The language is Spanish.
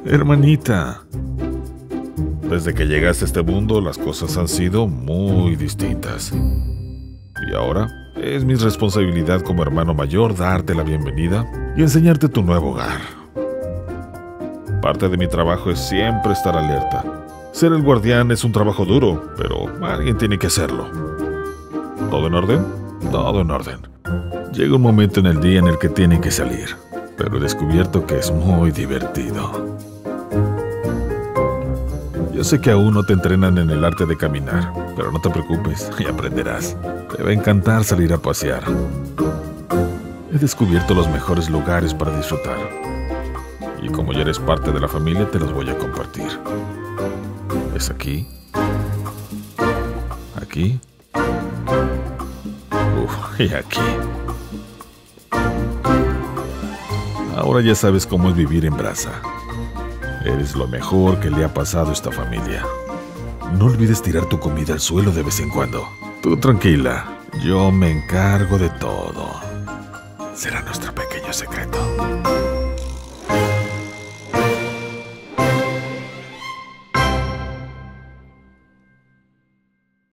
Hermanita, desde que llegaste a este mundo las cosas han sido muy distintas. Y ahora es mi responsabilidad como hermano mayor darte la bienvenida y enseñarte tu nuevo hogar. Parte de mi trabajo es siempre estar alerta. Ser el guardián es un trabajo duro, pero alguien tiene que hacerlo. ¿Todo en orden? Todo en orden. Llega un momento en el día en el que tienen que salir, pero he descubierto que es muy divertido. Yo sé que aún no te entrenan en el arte de caminar, pero no te preocupes, y aprenderás. Te va a encantar salir a pasear. He descubierto los mejores lugares para disfrutar. Y como ya eres parte de la familia, te los voy a compartir. ¿Es aquí? ¿Aquí? Y aquí. Ahora ya sabes cómo es vivir en Brasa. Eres lo mejor que le ha pasado a esta familia. No olvides tirar tu comida al suelo de vez en cuando. Tú tranquila, yo me encargo de todo. Será nuestro pequeño secreto.